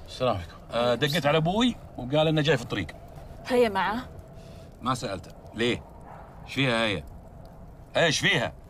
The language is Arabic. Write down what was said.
السلام عليكم. دقيت على ابوي وقال انه جاي في الطريق. هي معه؟ ما سالته ليه؟ ايش فيها هي؟ ايش فيها؟